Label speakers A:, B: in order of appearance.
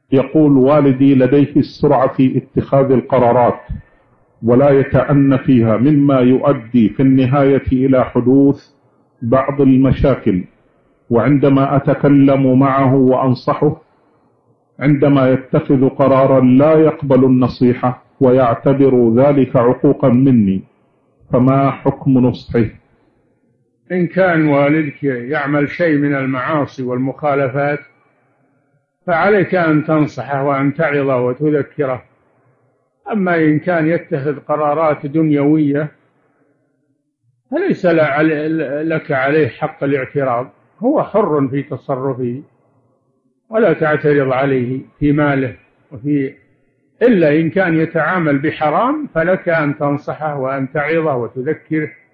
A: يقول: والدي لديه السرعة في اتخاذ القرارات ولا يتأنى فيها، مما يؤدي في النهاية إلى حدوث بعض المشاكل، وعندما أتكلم معه وأنصحه عندما يتخذ قرارا لا يقبل النصيحة ويعتبر ذلك عقوقا مني، فما حكم نصحه؟
B: إن كان والدك يعمل شيء من المعاصي والمخالفات فعليك أن تنصحه وأن تعظه وتذكره. أما إن كان يتخذ قرارات دنيوية فليس لك عليه حق الاعتراض، هو حر في تصرفه، ولا تعترض عليه في ماله إلا إن كان يتعامل بحرام فلك أن تنصحه وأن تعظه وتذكره